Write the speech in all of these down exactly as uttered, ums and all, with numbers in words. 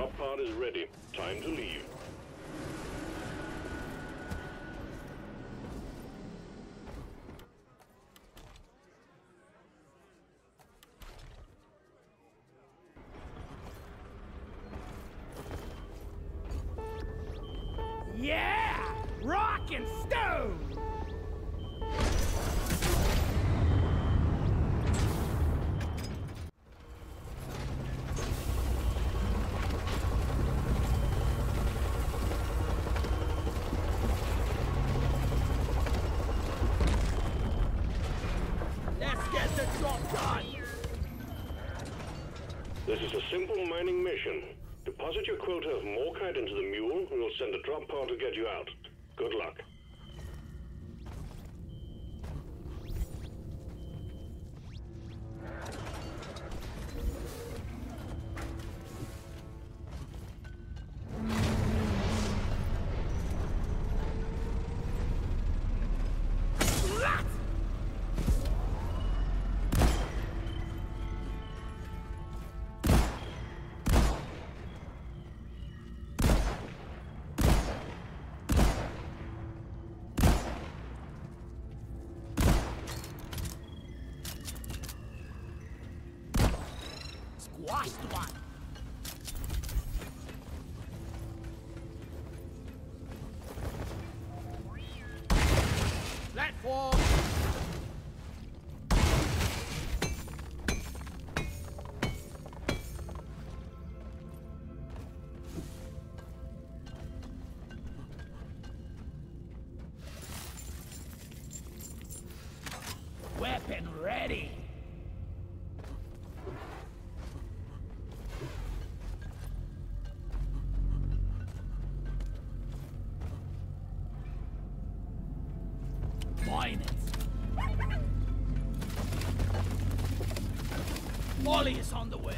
drop pod is ready. Time to leave. Yeah! Rock and stone! Let's get the job done! This is a simple mining mission. Deposit your quota of Morkite into the mule, and we'll send a drop pod to get you out. Good luck. Squashed one! Platform! Weapon ready! Mine it. Molly is on the way.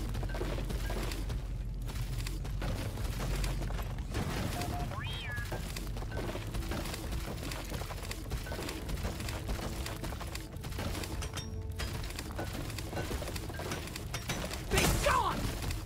Be gone!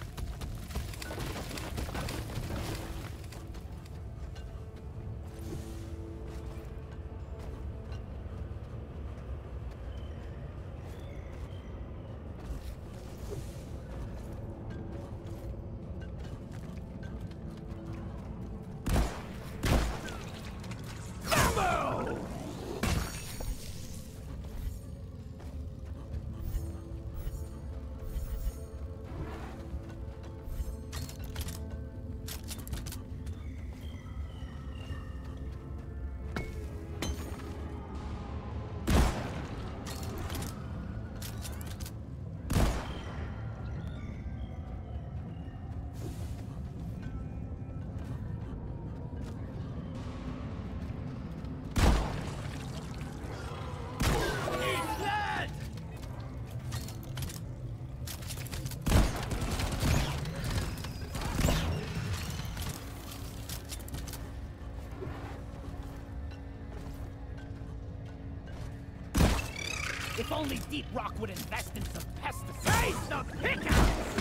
If only Deep Rock would invest in some pesticides! The pickaxe!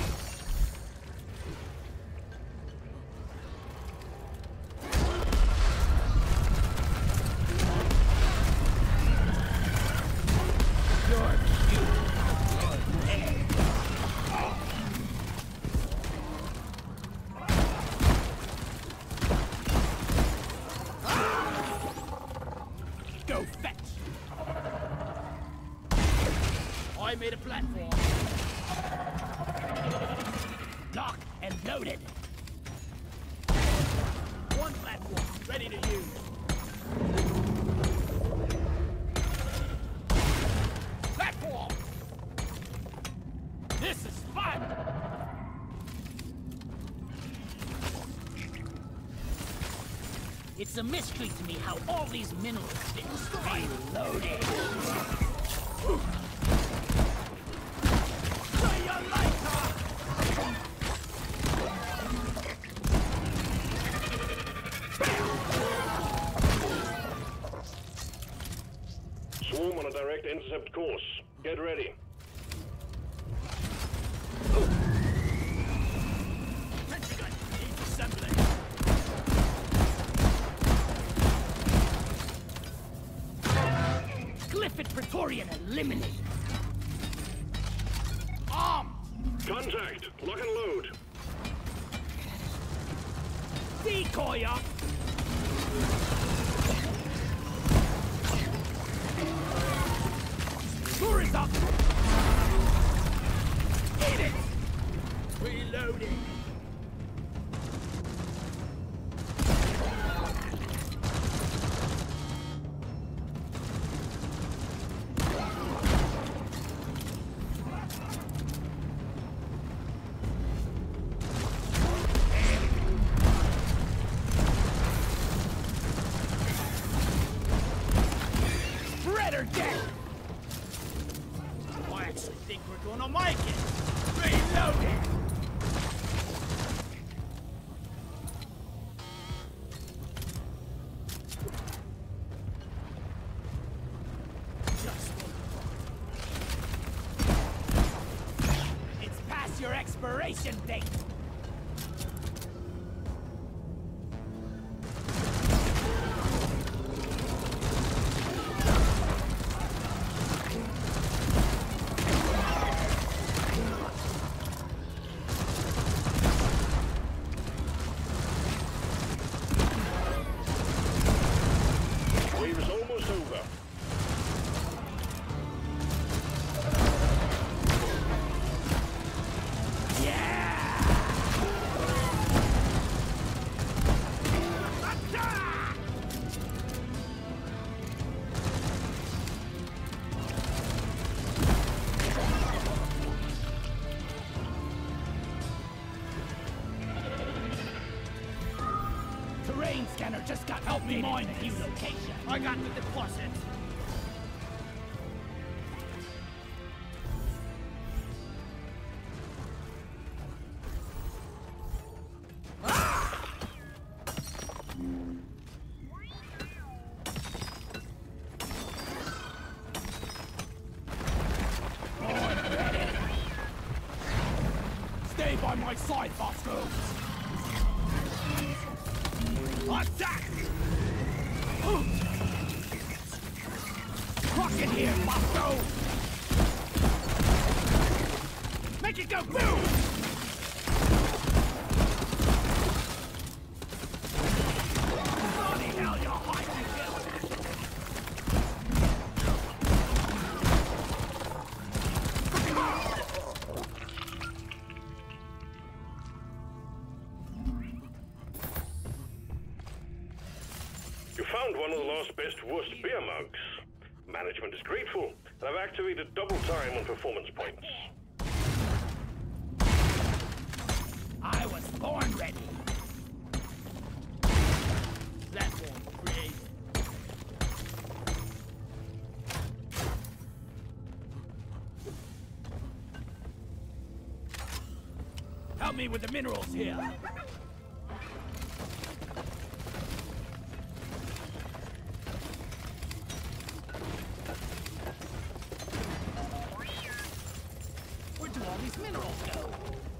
You're cute. Hey. Go fetch! I made a platform. Locked and loaded. One platform ready to use. Platform! This is fun! It's a mystery to me how all these minerals fit. Reloaded. Swarm on a direct intercept course. Get ready. Let's Praetorian eliminated. Armed! Contact! Lock and load! Decoy up! Sure is up! Eat it! Reloading! Spreader dead! I actually think we're gonna make it! Reloading! Just it's past your expiration date! Wave is almost over. Terrain scanner just got help me mine the new location. I got the deposit. Stay by my side, Bosco! Attack! Rock in here, Bosco! Make it go boom! Bloody hell, you're hard to kill! You found one of the last best worst beer mugs. Management is grateful, and I've activated double time on performance points. I was born ready. Platform created. Help me with the minerals here. Where do all these minerals go?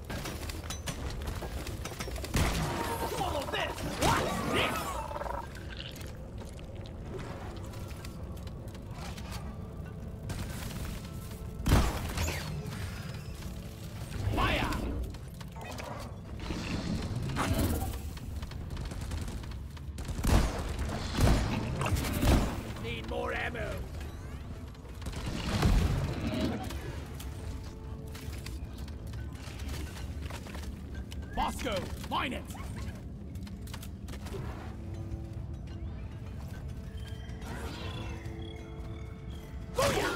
Follow this! What's this? Fire! Need more ammo. Bosco, mine it! Booyah!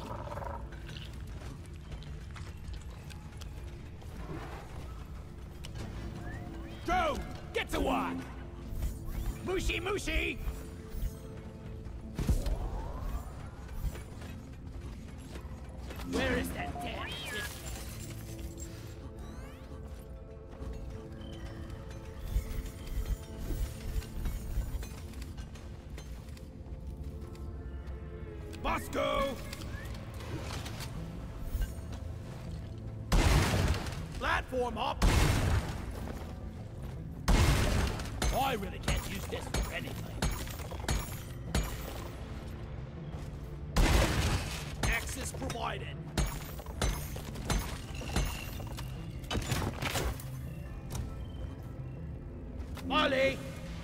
Go! Get to work! Mushy mushy! Where is that damn shit? Bosco! Platform up! I really can't use this for anything. Access provided. Molly!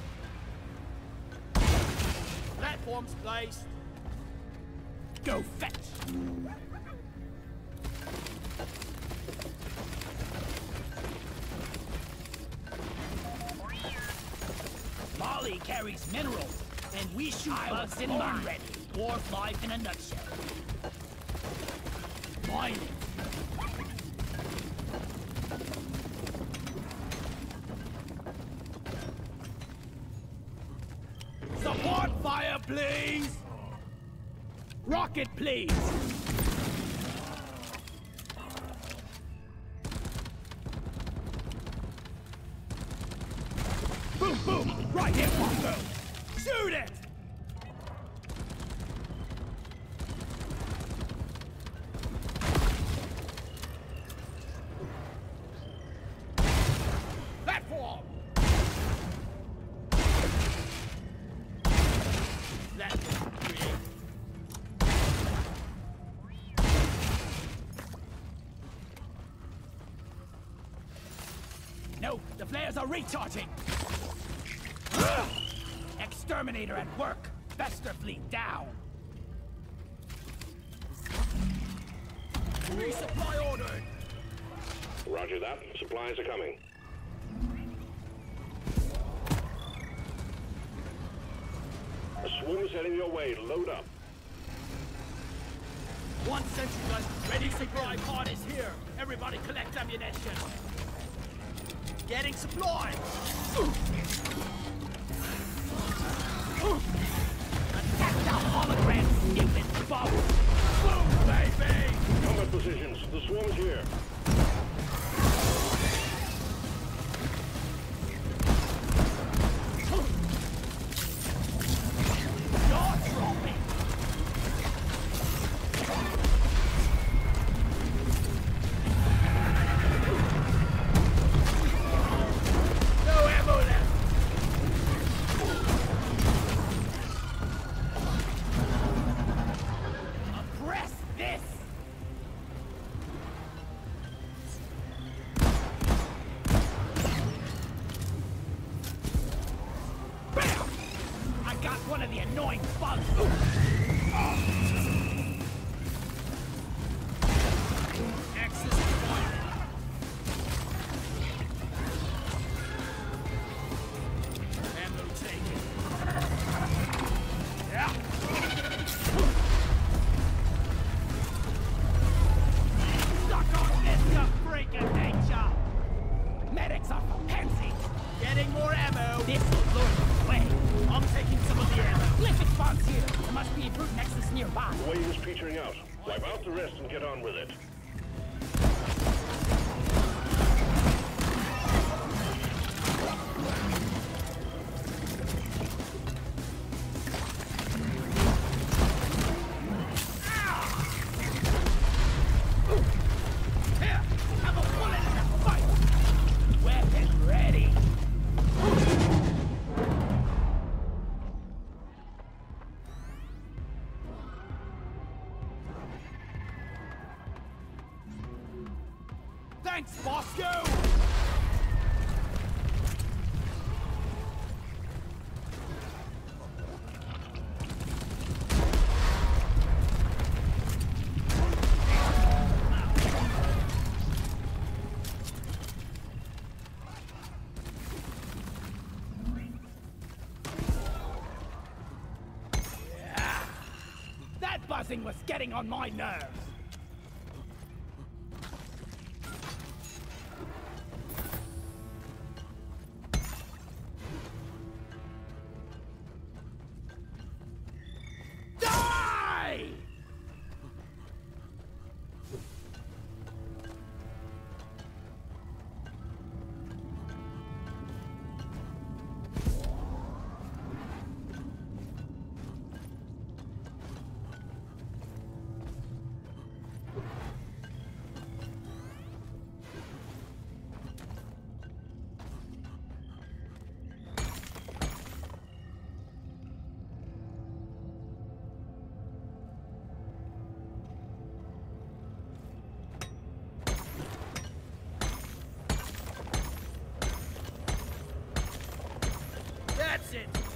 Platforms placed. Go fetch! Molly carries minerals, and we shoot bugs in mine. Ready. Dwarf life in a nutshell. Mining. Support fire, please! Rocket, please! Boom, boom! Right here, Pongo! Shoot it! Platform! That is no, the flares are recharging! Exterminator at work! Bester fleet down! Resupply ordered! Roger that. Supplies are coming. A swarm is heading your way. Load up. One sentry gun, ready supply pod is here. Everybody collect ammunition. Getting supplies. Attack the hologram, stupid bum. Boom, baby! Combat positions. The swarm is here. One of the annoying bugs! Access required. Ammo taken. Yeah. Suck on this, you freak of nature! Medics are for pansies! Getting more ammo! This will lure them away! I'm taking some of the ammo. Lift spawns here. There must be a brute nexus nearby. The wave is petering out. Wipe out the rest and get on with it. Here, have a bullet in the fight. Weapon ready. Thanks, Bosco! Yeah. That buzzing was getting on my nerves!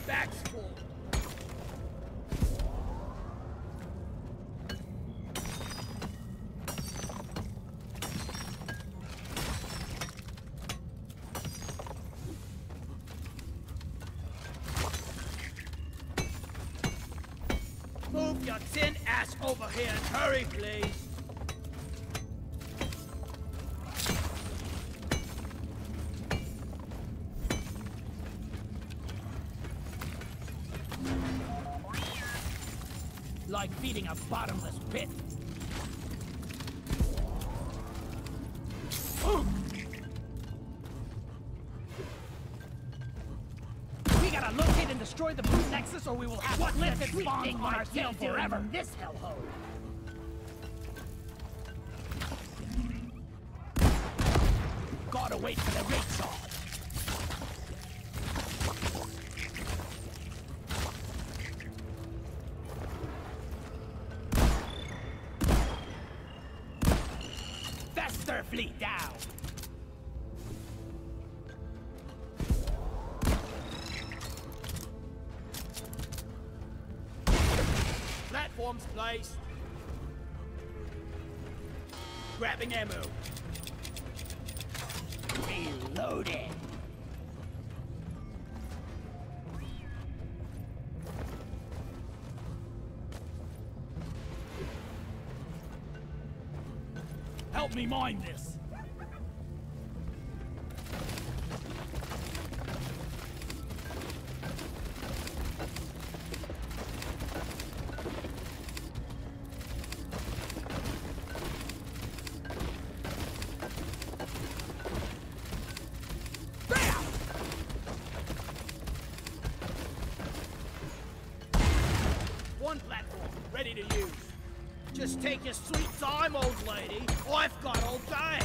bag's full. Move your tin ass over here and hurry, please. Like feeding a bottomless pit. We gotta locate and destroy the Brute Nexus, or we will have what lifted spawns on our tail forever. This hellhole. Gotta wait for the raid saw. Fester fleet down. Platforms placed. Grabbing ammo. Reloading. Help me mine this. One platform, ready to use. Just take your sweet time, old lady. I've got all day.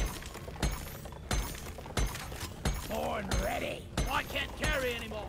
Born ready. I can't carry anymore.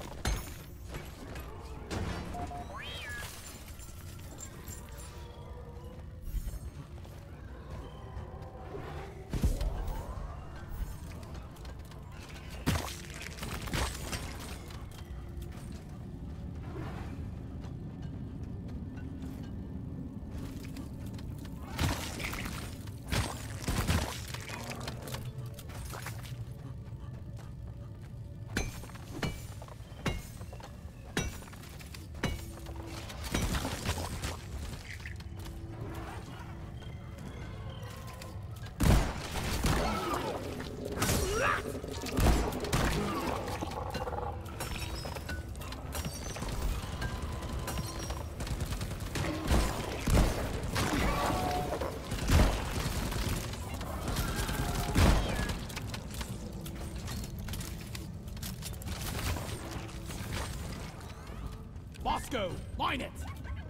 Bosco, mine it!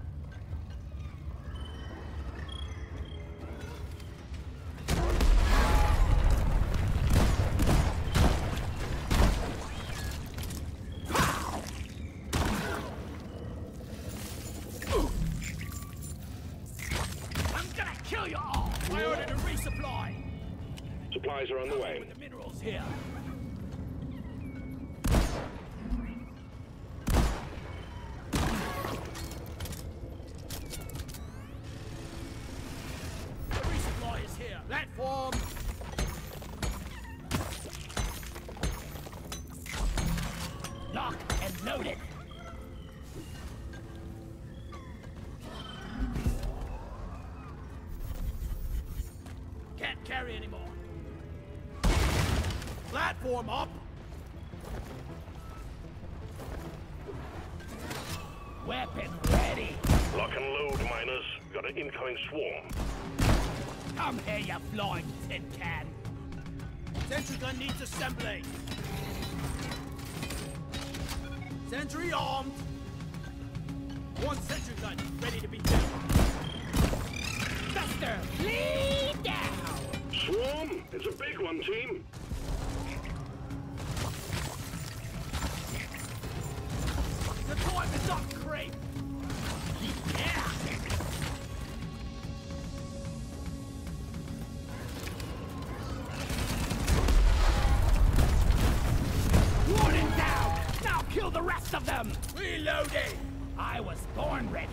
I'm gonna kill you all! I ordered a resupply! Supplies are on the way. The minerals here. Platform! Locked and loaded! Can't carry anymore. Platform up! Weapon ready! Lock and load, miners. Got an incoming swarm. Come here, you flying tin can! Sentry gun needs assembly! Sentry armed! One sentry gun ready to be built! Fester, lead down! Swarm? It's a big one, team. The time is up, creep! Yeah! Kill the rest of them! him! Reloading! I was born ready.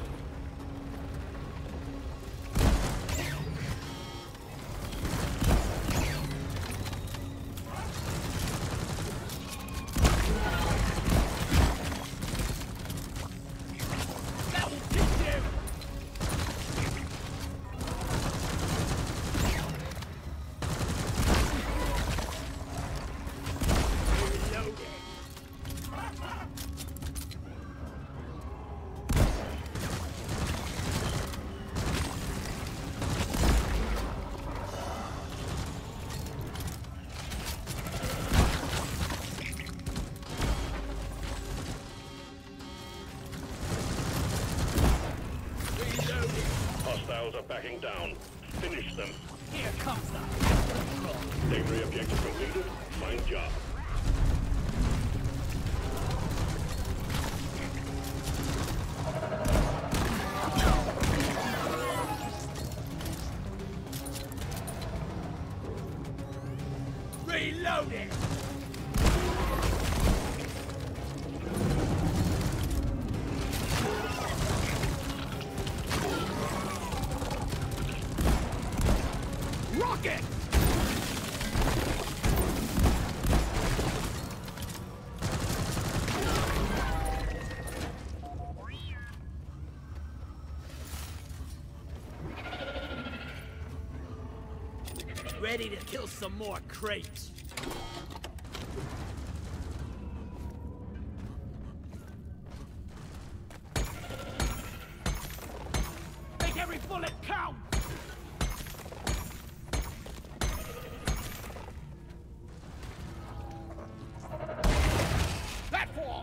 Hostiles are backing down. Finish them. Here comes the Delivery objective completed. Fine job. Reloading! Rocket! Ready to kill some more crates. Make every bullet count! Platform!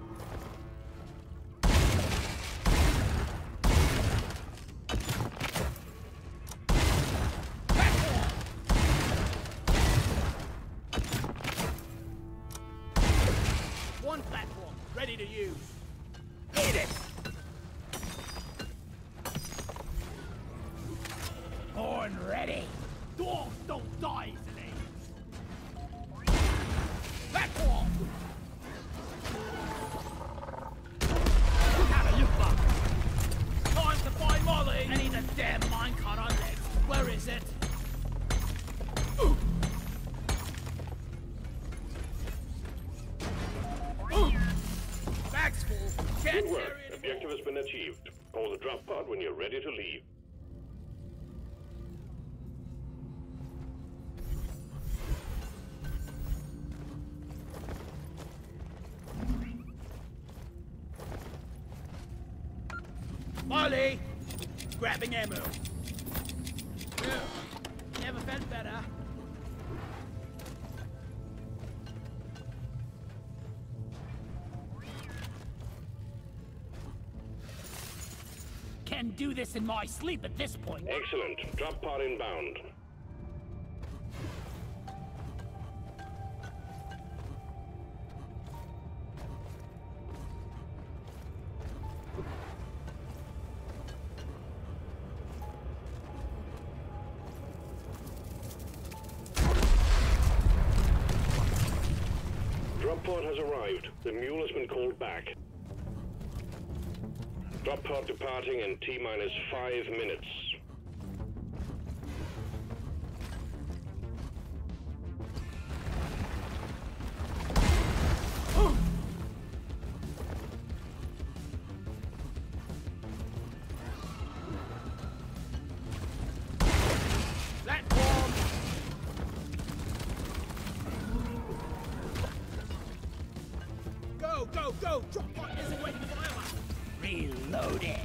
One platform, ready to use. Eat it! Born ready. Dogs don't die easily. Platform! Have a look back. Time to find Molly! I need a damn minecart on legs. Where is it? Ooh. Bag's full. Can't Good work. carry it. Objective has been achieved. Call the drop pod when you're ready to leave. Molly! Grabbing ammo. Ugh. Never felt better. Can do this in my sleep at this point. Excellent. Drop pod inbound. Drop pod has arrived. The mule has been called back. Drop pod departing in T-minus five minutes. Platform! Go, go, go! Drop pod isn't waiting forever! Reloaded!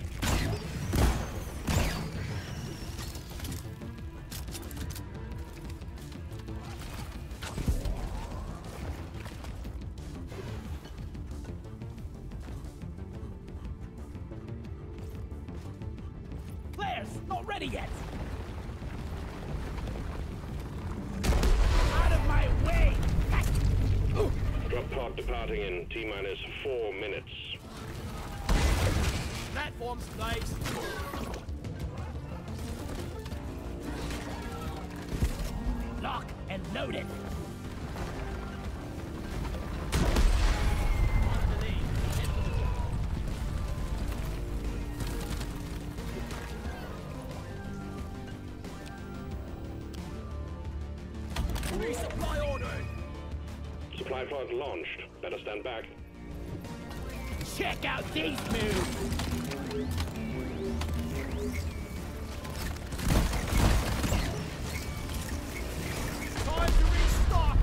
Players, not ready yet! Out of my way! Drop pod departing in T-minus four minutes. Platforms placed. Lock and load it. On the lead. Resupply ordered! Supply pod launched. Better stand back. Check out these moves! Time to restock!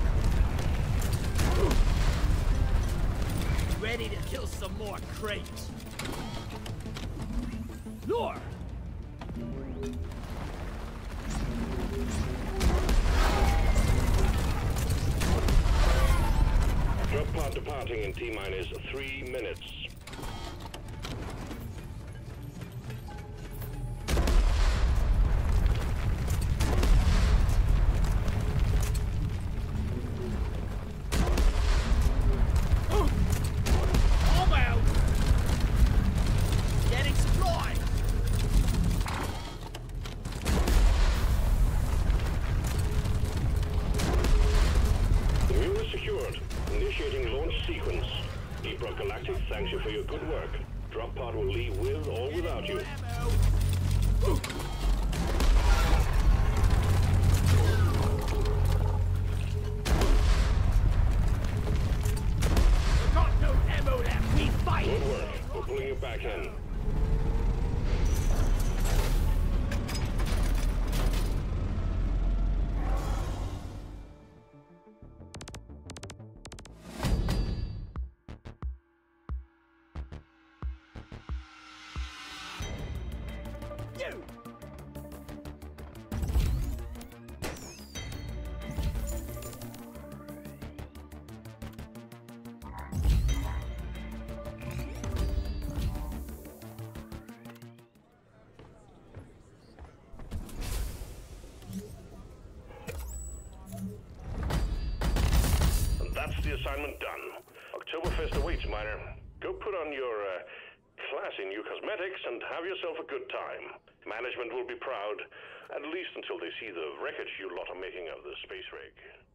Ready to kill some more crates. Lure! Drop pod departing in T-minus three minutes. I'm out! Getting supply! The mule is secured. Initiating launch sequence. Deep Rock Galactic thanks you for your good work. Drop pod will leave with or without you. Ammo. We got no ammo left. We fight. Good work. We're pulling you back in. You. And that's the assignment done. Oktoberfest awaits, Miner. Go put on your uh, classy new cosmetics and have yourself a good time. Management will be proud, at least until they see the wreckage you lot are making of the space rig.